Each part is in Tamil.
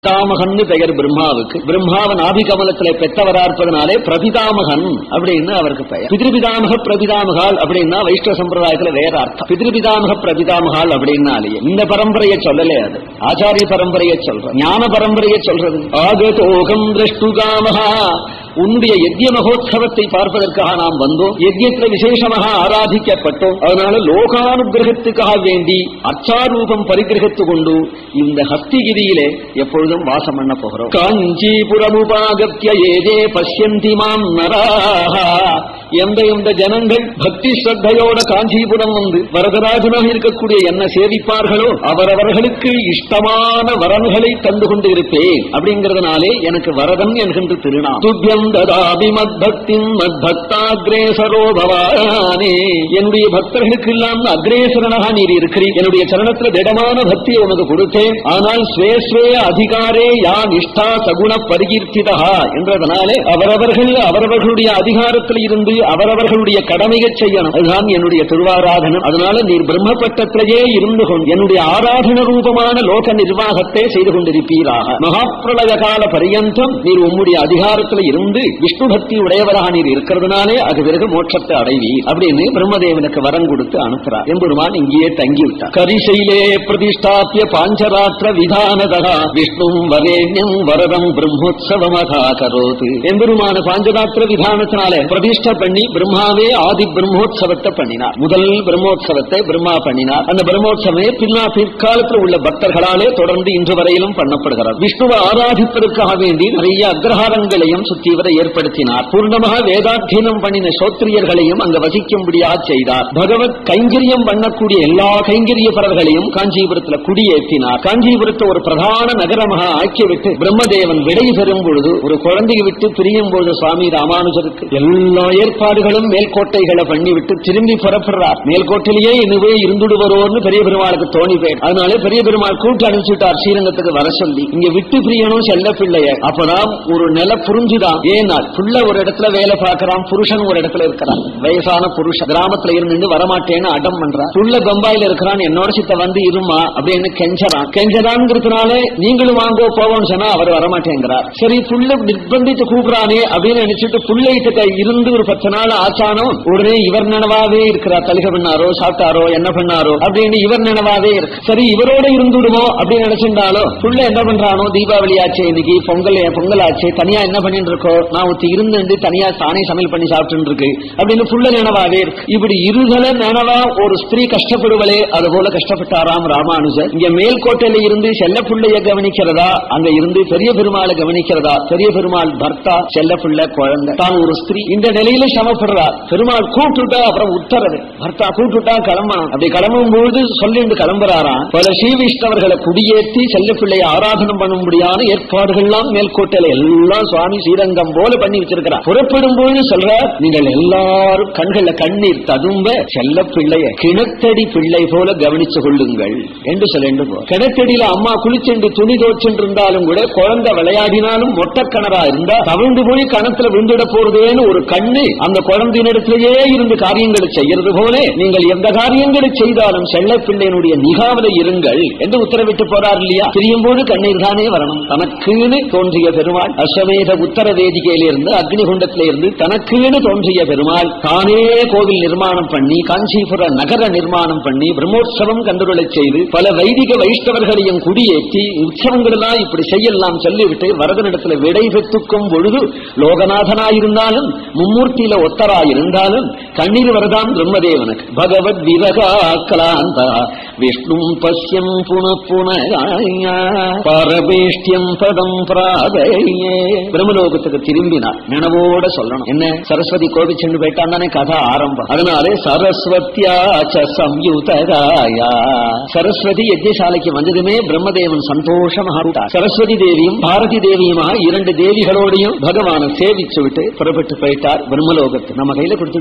பிதாமகன் பெயர் பிரம்மாவுக்கு. பிரம்மாவன் ஆபிகமலத்திலே பெற்றவரா இருப்பதனாலே பிரபிதாமகன் அப்படின்னு அவருக்கு பெயர். பிதிருபிதாமக பிரபிதாமகால் அப்படின்னா வைஷ்ணவ சம்பிரதாயத்துல வேற அர்த்தம். பிதிருபிதாமக பிரபிதாமகால் அப்படின்னாலேயே இந்த பரம்பரையை சொல்லலே, அது ஆச்சாரிய பரம்பரையை சொல்ற, ஞான பரம்பரையை சொல்றது. ஆகதோகம் திரஷ்டுகாமஹா, உன்னுடைய யஜ்ய மகோத்சவத்தை பார்ப்பதற்காக நாம் வந்தோம், யஜ்யத்தில் விசேஷமாக ஆராதிக்கப்பட்டோம். அதனால லோகானுகிரகத்துக்காக வேண்டி அர்ச்சாரூபம் பரிகிரகித்து கொண்டு இந்த ஹஸ்திகிரியிலே எப்பொழுதும் வாசம் பண்ண போகிறோம். காஞ்சிபுரமுபாகத்ய ஏதே பஷ்யந்தி மாம் நராஹ, எந்த ஜனங்கள் பக்தி ஸ்ரத்தையோட காஞ்சிபுரம் வந்து வரதராஜனாக இருக்கக்கூடிய என்ன சேவிப்பார்களோ அவரவர்களுக்கு இஷ்டமான வரன்களை தந்து கொண்டு இருப்பேன். அப்படிங்கிறதுனாலே எனக்கு வரதன் என்கின்ற திருநாம். துப்யம் ததாபி மத்பக்திம் மத்பக்தாக்ரேசரோ பவானே, என்னுடைய பக்தர்களுக்கு எல்லாம் அக்ரேசரனாக நீர் இருக்கிறீர். என்னுடைய சரணத்துல திடமான பக்தியை உனக்கு கொடுத்தேன். ஆனால் ஸ்வேஸ்வே அதிகாரே யா நிஷ்டா சகுண பரிகீர்த்திதா என்றதனாலே அவரவர்களுடைய அதிகாரத்தில் இருந்து அவரவர்களுடைய கடமையை செய்யணும். அதுதான் என்னுடைய திருவாராதனம். அதனால நீர் பிரம்மபட்டத்திலேயே இருந்து கொண்டு என்னுடைய ஆராதன ரூபமான லோக நிர்வாகத்தை செய்து கொண்டிருப்பீராக. மகாப்பிரளய கால பரியந்தம் நீர் உம்முடைய அதிகாரத்தில் இருந்து விஷ்ணு பக்தி உடையவராக நீர் இருக்கிறதுனாலே அது பிறகு மோட்சத்தை அடைவீர் அப்படின்னு பிரம்மதேவனுக்கு வரம் கொடுத்து அனுப்புறார். எம்பெருமான் இங்கேயே தங்கிவிட்டார். கரிசையிலே பிரதிஷ்டாபிய பாஞ்சராத்திர விதானதா விஷ்ணு வரேண்யம் வரதம் பிரம்மோத்சவமதா கரோது. எம்பெருமான பாஞ்சராத்திர விதானத்தினாலே பிரதிஷ்ட பண்ணி பிரம்மாவே ஆதி பிரம்மோத்சவத்தை பண்ணினார். முதல் பிரம்மோத்சவத்தை பிரம்மா பண்ணினார். அந்த பிரம்மோத்சவமே பிற்காலத்தில் உள்ள பக்தர்களாலே தொடர்ந்து இன்று வரையிலும் பண்ணப்படுகிறார். விஷ்ணுவை ஆராதிப்பதற்காக வேண்டி நிறைய அக்ரஹாரங்களையும் சுத்தீவரை ஏற்படுத்தினார். பூர்ணமாக வேதாத்தியனம் பண்ணின சோத்திரியர்களையும் அங்கு வசிக்கும்படியாக செய்தார். பகவத் கைங்கரியம் பண்ணக்கூடிய எல்லா கைங்கரிய பரர்களையும் காஞ்சிபுரத்தில் குடியேற்றினார். காஞ்சிபுரத்தை ஒரு பிரதான நகரமாக ஆக்கிவிட்டு பிரம்மதேவன் விடை பெறும் பொழுது ஒரு குழந்தையை விட்டு பிரியும் பொழுது சுவாமி ராமானுஜருக்கு எல்லா ஏற்பாடுகளும் மேல்கோட்டைகளை பண்ணிவிட்டு திரும்பி புறப்படுறார். மேல்கோட்டையிலேயே இனிவே இருந்துடுவரோன்னு பெரிய பெருமாளுக்கு தோணி போய், அதனால பெரிய பெருமாள் கூட்டு அனுப்பிச்சுட்டார் ஸ்ரீரங்கத்துக்கு வர சொல்லி. இங்க விட்டு பிரியணும் செல்ல பிள்ளைய. அப்பதான் ஒரு நில புரிஞ்சுதான். ஏனால் புள்ள ஒரு இடத்துல வேலை பார்க்கிறான், புருஷன் ஒரு இடத்துல இருக்கிறான். வயசான புருஷன் கிராமத்துல இருந்து வரமாட்டேன்னு அடம் பண்றான். புள்ள பம்பாயில இருக்கிறான், என்னோட சித்த வந்து இருமா அப்படின்னு கெஞ்சறான். கெஞ்சறான்ங்கிறதுனால நீங்களும் வாங்கோ போவோம்னு சொன்னா அவர் வரமாட்டேங்கிறார். சரி புள்ள நிர்பந்தித்து கூப்பிடானே அப்படின்னு நினைச்சிட்டு புள்ளைகிட்ட இருந்து ஒரு 10 நாள் ஆச்சானோ உடனே இவர் நினைவாவே இருக்கிறார். தலிக பண்ணாரோ சாப்பிட்டாரோ என்ன பண்ணாரோ அப்படின்னு இவர் நினைவாவே இருக்கு. சரி இவரோட இருந்துடுமோ அப்படின்னு நினைச்சிருந்தாலோ புள்ள என்ன பண்றானோ, தீபாவளி ஆச்சு, இன்னைக்கு பொங்கல் ஆச்சு, தனியா என்ன பண்ணிட்டு இருக்கோ, நான் ஒருத்தி இருந்து தனியா தானே சமையல் பண்ணி சாப்பிட்டு இருக்கு அப்படின்னு புள்ள நினைவாவே இருக்கு. இப்படி இருதல நினைவா ஒரு ஸ்திரீ கஷ்டப்படுவளே அது போல கஷ்டப்பட்டாராம் ராமானுஜர். இங்க மேல்கோட்டையில இருந்து செல்ல பிள்ளைய கவனிக்கிறதா, அங்க இருந்து பெரிய பெருமாளை கவனிக்கிறதா, பெரிய பெருமாள் பர்த்தா, செல்ல பிள்ளை குழந்தை, தான் ஒரு ஸ்திரீ இந்த நிலையில சமப்படுறார். பெருமாள் கூட்டுட்டா அப்புறம் உத்தரவு, பர்த்தா கூட்டுட்டா கிளம்பணும். அப்படி கிளம்பும் பொழுது சொல்லிட்டு கிளம்புறாராம். பல ஸ்ரீவிஷ்ணவர்களை குடியேற்றி செல்ல பிள்ளையை ஆராதனம் பண்ண முடியாத ஏற்பாடுகள்லாம் மேல்கோட்டையில எல்லாம் சுவாமி ஸ்ரீரங்கம் போல பண்ணி வச்சிருக்கிறார். புறப்படும் பொழுது சொல்ற, நீங்கள் எல்லாரும் கண்கள்ல கண்ணீர் ததும்ப செல்ல பிள்ளைய கிணத்தடி பிள்ளை போல கவனிச்சு கொள்ளுங்கள் என்று சொல்லிட்டு போ. கிணத்தடியில அம்மா குளிச்சென்று துணி தோச்சென்று இருந்தாலும் கூட குழந்தை விளையாடினாலும் மொட்டக்கணரா இருந்தா தவிழ்ந்து போய் கணத்துல விழுந்துட போறதுன்னு ஒரு கண்ணு அந்த குழந்தையினிடத்திலேயே இருந்து காரியங்களை செய்யறது போல நீங்கள் எந்த காரியங்களை செய்தாலும் செல்ல பிள்ளையினுடைய நிகாவல இருங்கள் என்று உத்தரவிட்டு போறார் இல்லையா. பிரியும் போது கண்ணீர் தானே வரணும். தனக்குன்னு தோன்றிய பெருமாள் அஸ்வமேத உத்தர வேதிகையிலிருந்து அக்னிகுண்டத்திலிருந்து தனக்குன்னு தோன்றிய பெருமாள் தானே கோவில் நிர்மாணம் பண்ணி காஞ்சிபுர நகர நிர்மாணம் பண்ணி பிரம்மோற்சவம் கண்டுகொள்ள செய்து பல வைதிக வைஷ்ணவர்களையும் குடியேற்றி உற்சவங்களெல்லாம் இப்படி செய்யலாம் சொல்லிவிட்டு வரதனிடத்தில் விடை பெற்றுக்கும் பொழுது லோகநாதனாயிருந்தாலும் மும்மூர்த்தியில ஒத்தராயிருந்தாலும் கண்ணீர் வரதான் பிரம்மதேவனுக்கு. பகவத் விரகாக்கலாந்தா விஷ்ணு பசியம் புன புன பரபேஷ்டியம் பதம் பிராதையே. பிரம்மலோகத்துக்கு திரும்பினார். நினைவோட சொல்லணும். என்ன, சரஸ்வதி கோவில் சென்று போயிட்டான் தானே கதை ஆரம்பம். அதனாலே சரஸ்வத்யாச்ச சம்யுதகாயா, சரஸ்வதி யஜ்ஞசாலைக்கு வந்ததுமே பிரம்மதேவன் சந்தோஷமாக விட்டார். சரஸ்வதி தேவியும் பாரதி தேவியுமா 2 தேவிகளோடையும் பகவானை சேவிச்சு விட்டு புறப்பட்டு போயிட்டார் பிரம்மலோகத்து. நம்ம கையில கொடுத்துட்டு போயிட்டார்.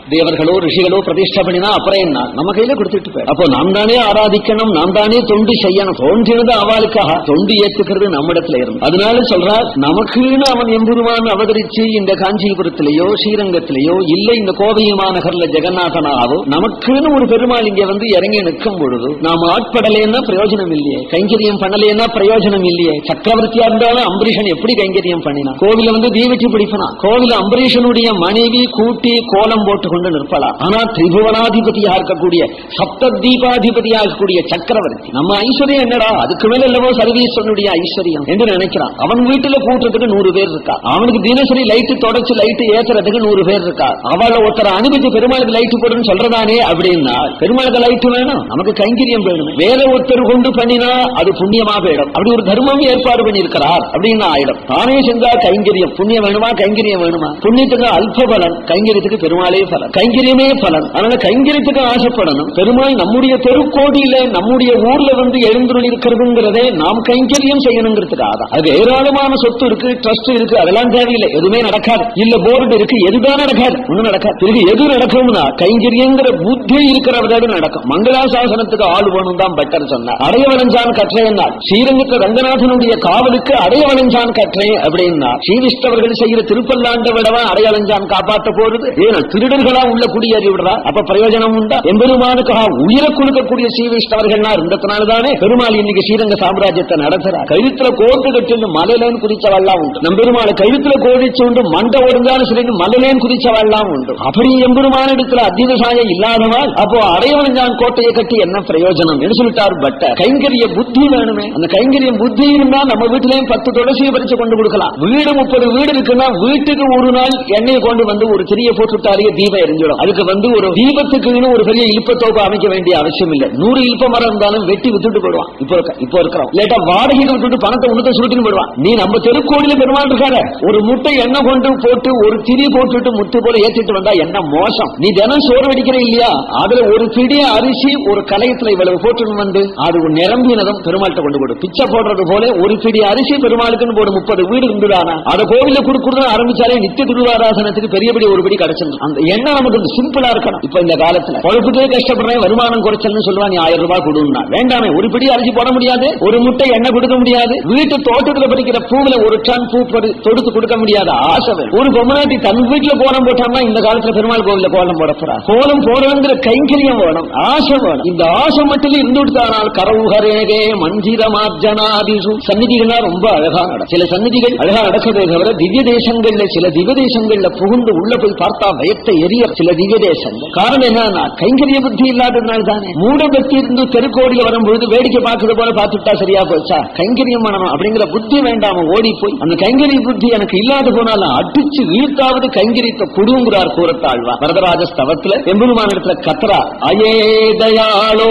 தேவர்களோ ரிஷிகளோ பிரதிஷ்டை பண்ணினா அப்புறம் என்ன நம்ம கையில கொடுத்துட்டு போய் அப்போ நாம் தானே ஆராதிக்கணும், நாம் தானே தொண்டு செய்யணும். தோன்றினது அவளுக்காக, தொண்டு ஏத்துக்கிறது நம்மிடத்துல இருந்து. அதனால சொல்றார், நமக்குன்னு அவன் எம்பெருமான் அவதரிச்சு இந்த காஞ்சிபுரத்திலேயோ ஸ்ரீரங்கத்திலேயோ இல்ல இந்த கோவை மாநகர்ல ஜெகநாதனாவோ நமக்குன்னு ஒரு பெருமாள் இங்க வந்து இறங்கி நிற்கும் பொழுது நாம் ஆட்படலைன்னா பிரயோஜனம் இல்லையே, கைங்கரியம் பண்ணலைன்னா பிரயோஜனம் இல்லையே. சக்கரவர்த்தியா இருந்தாலும் அம்பரீஷன் எப்படி கைங்கரியம் பண்ணினா? கோவில வந்து தீவெட்டி பிடிப்பனா? கோவில அம்பரீஷனுடைய மனைவி கூட்டி கோலம் போட்டு கொண்டு நிற்பலாம். ஆனா திரிபுவனாதிபதியா இருக்கக்கூடிய சப்த தீபாதிபதியா இருக்கக்கூடிய சக்கரவர்த்தி நம்ம ஐஸ்வர்யம் என்னடா, அதுக்கு மேல இல்லவோ சர்வீஸ்வரனுடைய ஐஸ்வர்யம் என்று நினைக்கிறான். அவன் வீட்டுல கூட்டுறதுக்கு 100 பேர் இருக்கா, அவனுக்கு தினசரி லைட்டு தொடச்சு லைட்டு ஏத்துறதுக்கு 100 பேர் இருக்கா. அவளை ஒருத்தர அனுமதி பெருமாளுக்கு லைட்டு போடுன்னு சொல்றதானே அப்படின்னா பெருமாளுக்கு லைட்டு வேணும், நமக்கு கைங்கரியம் வேணும். வேற ஒருத்தர் கொண்டு பண்ணினா அது புண்ணியமா போயிடும். அப்படி ஒரு தர்மம் ஏற்பாடு பண்ணியிருக்கிறார் அப்படின்னு ஆயிடும். தானே செஞ்சா கைங்கரியம் புண்ணியம் வேணுமா, கைங்கரியம் வேணுமா? புண்ணியத்துக்கு அல்ப பலன், கைங்கரியத்துக்கு பெருமாளே பலன், கைங்கரியமே பலன். அதனால கைங்கரியத்துக்கு ஆசைப்படணும். பெருமாள் நம்முடைய தெருக்கோடியில நம்முடைய ஊர்ல வந்து எழுந்துள்ள இருக்கிறதுங்கிறதே நாம் கைங்கரியம் செய்யணுங்கிறதுக்காக. அது ஏராளமான சொத்து இருக்கு, ட்ரஸ்ட் இருக்கு, அதெல்லாம் தேவையில்லை, எதுவுமே நடக்காது. இல்ல போர்டு இருக்கு, எதுதான் நடக்காது, ஒண்ணும் நடக்காது. பிறகு எது நடக்கும்னா கைங்கரியங்கிற புத்தி இருக்கிறவரோடு நடக்கும். மங்களாசாசனத்துக்கு ஆள் வேணும் தான் பட்டர் சொன்னார். அடைய வளைஞ்சான் கற்றை என்னார். ஸ்ரீரங்கத்தில் ரங்கநாதனுடைய காவலுக்கு அடைய வளைஞ்சான் கற்றை அப்படின்னா ஸ்ரீவிஷ்டவர்கள் செய்கிற திருப்பல்லாண்ட விடவா அடையவளைஞ்சான் காப்பாற்ற போறது? ஏன்னா திருடர்களா உள்ள குடியேறி விடுறா, அப்ப பிரயோஜனம் உண்டா? எம்பெருமானுக்காக உயிரை கொடுக்கக்கூடிய ஸ்ரீவிஷ்டவர்கள்னா இருந்ததுனாலதானே பெருமாள் இன்னைக்கு ஸ்ரீரங்க சாம்ராஜ்யத்தை நடத்துறார். கழுத்துல கோட்டு கட்டு மலையிலேன்னு குதிச்சவெல்லாம் உண்டு. நம்பெருமாள் கழுத்துல கோடிச்சு உண்டு, மண்டை ஒடுங்காலும் சரி மலையிலேன்னு குதிச்சவெல்லாம் உண்டு. அப்படி எம்பெருமான இடத்துல அத்தியவசாயம் இல்லாதவாள் அப்போ அடையவளைஞ்சான் கோட்டையை கட்டி என்ன பிரயோஜனம் என்று சொல்லிட்டார். பட் கைங்கரிய புத்தி வேணுமே. அந்த கைங்கரியம் புத்தி இருந்தா நம்ம வீட்டிலேயும் 10 துளசியை பறிச்சு கொண்டு கொடுக்கலாம். வீடு 30 வீடு இருக்குன்னா வீட்டுக்கு ஒரு நாள் எண்ணெயை கொண்டு வந்து ஒரு திரிய போட்டுட்டாலே தீபம் எரிஞ்சிடும். அதுக்கு வந்து ஒரு தீபத்துக்கு ஒரு பெரிய இழுப்பத்தோப்பு அமைக்க வேண்டிய அவசியம் இல்லை. 100 இழுப்ப மரம் இருந்தாலும் வெட்டி வித்துட்டு போடுவான். இப்போ இருக்கிறோம் லேட்டா வாடகைக்கு விட்டுட்டு பணத்தை உனக்கு சுருட்டின்னு போடுவான். நீ நம்ம தெருக்கோடியில பெருமாள் இருக்காரு, ஒரு முட்டை எண்ணெய் கொண்டு போட்டு ஒரு திரி போட்டுட்டு முத்து போல ஏற்றிட்டு வந்தா என்ன மோசம்? நீ தினம் சோறு வெடிக்கிற இல்லையா, அதுல ஒரு பிடிய அரிசி ஒரு கலையத்துல இவ்வளவு போட்டு வந்து அது நிரம்பினதும் பெருமாள்கிட்ட கொண்டு போடு. பிச்சை போடுறது போல ஒரு பிடி அரிசி பெருமாளுக்குன்னு போடு. 30 வீடு இருந்துதானா அதை கோவில கொடுக்குறது ஆரம்பிச்சாலே நித்திய திருவாராசனத்துக்கு பெரியபடி ஒரு படி கிடைச்சிடும். அந்த எண்ணம் நமக்கு சிம்பிளா இருக்கணும். இப்ப இந்த காலத்துல பொழுப்புக்கே கஷ்டப்படுறேன், வருமானம் குறைச்சல்னு சொல்லுவா, நீ 1000 ரூபாய் கொடுன்னா வேண்டாமே. ஒரு பிடி அரிசி போட முடியாது, ஒரு முட்டை எண்ணெய் கொடுக்க முடியாது, வீட்டு தோட்டத்துல பறிக்கிற பூவில ஒரு டன் பூ தொடுத்து கொடுக்க முடியாத ஆசை. ஒரு பொம்மநாட்டி தன் வீட்டுல கோலம் போட்டான்னா இந்த காலத்துல பெருமாள் கோவில கோலம் போட போறா. கோலம் போடுறங்கிற கைங்கரியம் வேணும், ஆசை வேணும். இந்த ஆசை மட்டும் இருந்துவிட்டானால் கரவுகரேகே மஞ்சிரமார்ஜனாதிசு சந்நிதிகள்லாம் ரொம்ப அழகா நடக்கும். சில சந்நிதிகள் அழகா நடக்கிறதே தவிர திவ்ய தேசங்கள்ல சில திவ்ய தேசங்கள்ல புகுந்து உள்ள போய் பார்த்தா பயத்தை எரிய சில திவ்ய தேசங்கள். காரணம் என்னன்னா கைங்கரிய புத்தி இல்லாததுனால தானே. மூட பக்தி இருந்து தெருக்கோடியில் வரும்பொழுது வேடிக்கை பார்க்கறது போல பார்த்துட்டா சரியா போச்சா, கைங்கரியம் பண்ணணும் அப்படிங்கிற புத்தி வேண்டாம ஓடி போய் அந்த கைங்கரிய புத்தி எனக்கு இல்லாத போனாலும் அடிச்சு வீழ்த்தாவது கைங்கரியத்தை கொடுங்கிறார் கூறத்தாழ்வா. வரதராஜ ஸ்தவத்துல எம்பெருமான இடத்துல கத்ரா, அயே தயாளோ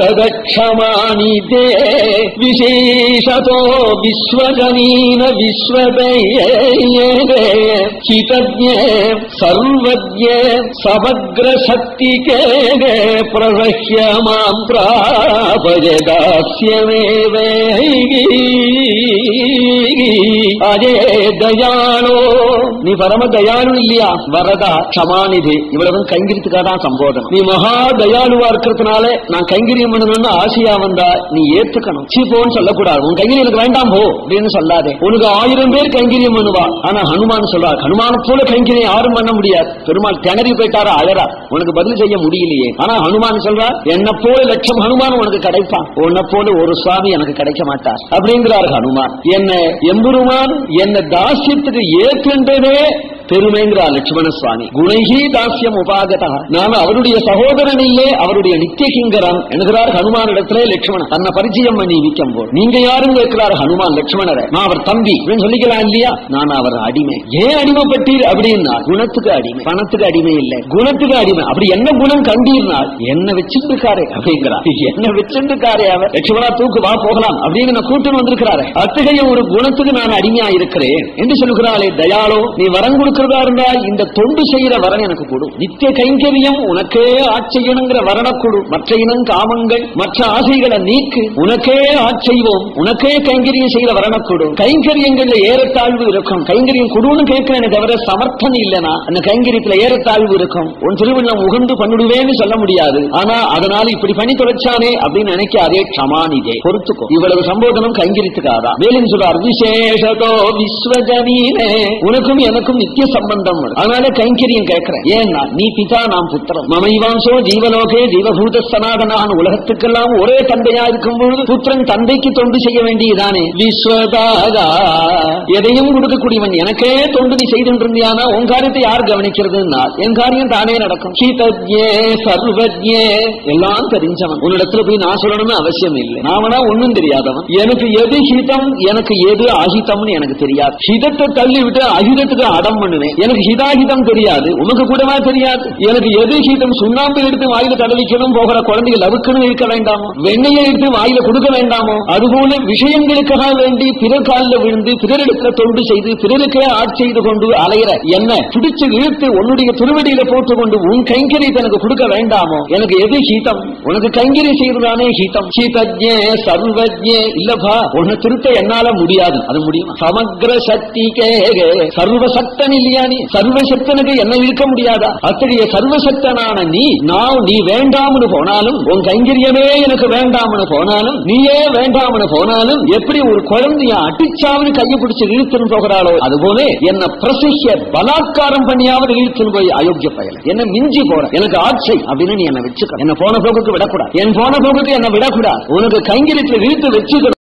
வரதக்ஷமானி தே விசேஷதோ விஸ்வஜனீன விஸ்வதயே ஹிதஜ்ஞே சர்வஜ்ஞே சமக்ர சக்திகே பிரசஹ்ய மாம் பிராபயதாஸ்யமேவே அஜே தயாளோ, நீ பரம தயாளு இல்லையா? வரதா க்ஷமாநிதி, இவ்வளவு கைங்கரியத்துக்காக தான் சம்போதனம். நீ மகா தயாளுவா இருக்கிறதுனால நான் கைங்கரியம் பண்ணணும்னு ஆசையா வந்தா நீ ஏத்துக்கணும். சீப்போன்னு சொல்லக்கூடாது. உன் கைங்கரியம் எனக்கு வேண்டாம் போ அப்படின்னு சொல்லாதே. உனக்கு 1000 பேர் கைங்கரியம் பண்ணுவா, ஆனா ஹனுமான் சொல்றார் ஹனுமான போல கைங்கரியம் யாரும் பண்ண முடியாது. பெருமாள் திணறி போயிட்டாரா, அழறா, உனக்கு பதில் செய்ய முடியலையே. ஆனா ஹனுமான் சொல்றார் என்ன போல லட்சம் ஹனுமான் உனக்கு கிடைப்பான், உன்னை போல ஒரு சுவாமி எனக்கு கிடைக்க மாட்டார் அப்படிங்கிறார் ஹனுமான். என்ன எம்பெருமான் என்ன தாசியத்துக்கு ஏற்கின்றதே பெருமைங்கிறார் லட்சுமண சுவாமி. குணைகி தாசியம் உபாகதா, நான் அவருடைய சகோதரன் இல்லே, அவருடைய நித்திய கிங்கரன் என்கிறார் ஹனுமான் இடத்திலே லட்சுமணன் தன்னை பரிச்சயம் பண்ணி விற்கும் போது. நீங்க யாரும் கேட்கிறார் ஹனுமான் லட்சுமணரை, நான் அவர் தம்பி அப்படின்னு சொல்லிக்கலாம் இல்லையா? நான் அவர் அடிமை. ஏன் அடிமைப்பட்டீர் அப்படின்னா குணத்துக்கு அடிமை, பணத்துக்கு அடிமை இல்லை, குணத்துக்கு அடிமை. அப்படி என்ன குணம் கண்டீர்னால் என்ன வச்சிருக்காரு அப்படிங்கிறார். என்ன வச்சிருக்காரு அவர்? லட்சுமணா தூக்கு வா போகலாம் அப்படின்னு நான் கூட்டுன்னு வந்திருக்கிறாரு. அத்தகைய ஒரு குணத்துக்கு நான் அடிமையா இருக்கிறேன் என்று சொல்லுகிறாளே தயாளோ, நீ வரம் கொடுக்க கொடுக்கிறதா இருந்தா இந்த தொண்டு செய்யற வரன் எனக்கு கொடு. நித்திய கைங்கரியம் உனக்கே ஆட்செய்யணுங்கிற வரனை கொடு. மற்ற இனம் காமங்கள் மற்ற ஆசைகளை நீக்கு. உனக்கே ஆட்செய்வோம், உனக்கே கைங்கரியம் செய்யற வரனை கொடு. கைங்கரியங்கள்ல ஏறத்தாழ்வு இருக்கும். கைங்கரியம் கொடுன்னு கேட்கிறேன் தவிர சமர்த்தம் இல்லைனா அந்த கைங்கரியத்துல ஏறத்தாழ்வு இருக்கும். உன் திருவிழம் உகந்து பண்ணிடுவேன்னு சொல்ல முடியாது. ஆனா அதனால இப்படி பண்ணி தொலைச்சானே அப்படின்னு நினைக்காதே. க்ஷமானிதே, பொறுத்துக்கோ. இவ்வளவு சம்போதனம் கைங்கரியத்துக்காக. மேலும் சொல்றார், விசேஷதோ விஸ்வஜனீனே, உனக்கும் எனக்கும் நித்திய சம்பந்தம். அதனால கைங்கரியம் கேட்கிறேன். ஏன்னா நீ பிதா, நாம் புத்திரம். மமைவாசோ ஜீவலோகே ஜீவபூத சனாதனான, உலகத்துக்கெல்லாம் ஒரே தந்தையா இருக்கும் பொழுது புத்திரன் தந்தைக்கு தொண்டு செய்ய வேண்டியதானே. விஸ்வதாகா, எதையும் கொடுக்கக்கூடியவன் எனக்கே தொண்டு நீ செய்து இருந்தியானா உன் காரியத்தை யார் கவனிக்கிறதுன்னா என் காரியம் தானே நடக்கும். ஹிதஜ்ஞே சர்வஜ்ஞே, எல்லாம் தெரிஞ்சவன். உன்னிடத்துல போய் நான் சொல்லணும்னு அவசியம் இல்லை. நாமனா ஒன்னும் தெரியாதவன். எனக்கு எது ஹிதம் எனக்கு எது அஹிதம்னு எனக்கு தெரியாது. ஹிதத்தை தள்ளி விட்டு அஹிதத்துக்கு அடம் பண்ணுவேன். எனக்கு ஹிதாஹிதம் தெரியாது, உனக்கு கூடவா தெரியாது. எனக்கு எது ஹிதம், சுண்ணாம்பு எடுத்து வாயில தடவிக்கணும் போகிற குழந்தைகள் லவுக்கணும் இருக்க வேண்டாமோ, வெண்ணையை எடுத்து வாயில கொடுக்க வேண்டாமோ, அதுபோல விஷயங்களுக்காக வேண்டி பிறர் காலில் விழுந்து பிறரிடத்துல தொண்டு செய்து பிறருக்கே ஆட்செய்து கொண்டு அலையிற என்ன பிடிச்சு இழுத்து உன்னுடைய திருவடியில போட்டுக்கொண்டு உன் கைங்கரியத்தை எனக்கு கொடுக்க வேண்டாமோ. எனக்கு எது ஹீதம், உனக்கு கைங்கரி செய்வதானே ஹீதம். ஹீதஜ்ஞே சர்வஜ்ஞே, இல்லப்பா உன்னை திருத்த என்னால முடியாது. அது முடியுமா? சமக்ர சக்தி கே, சர்வசக்தன் இல்லையா நீ? சர்வசக்தனுக்கு என்ன இருக்க முடியாதா? அத்தகைய சர்வசக்தனான நீ வேண்டாம்னு போனாலும், உன் கைங்கரியமே எனக்கு வேண்டாம்னு போனாலும், நீயே வேண்டாம்னு போனாலும், எப்படி ஒரு குழந்தைய அடிச்சாவது கையை பிடிச்சு இழுத்துன்னு போகிறாளோ அதுபோல என்ன பிரசிஷ்ய பலாத்காரம் பண்ணியாவது இழுத்துன்னு போய் அயோக்கிய பயல என்ன மிஞ்சி போற எனக்கு ஆட்சை அப்படின்னு நீ என்ன வச்சுக்க. என்ன போன போக்குக்கு விடக்கூடாது. என் போன போக்குக்கு என்ன விடக்கூடாது. உனக்கு கைங்கரியத்தில் இழுத்து வச்சுக்கணும்.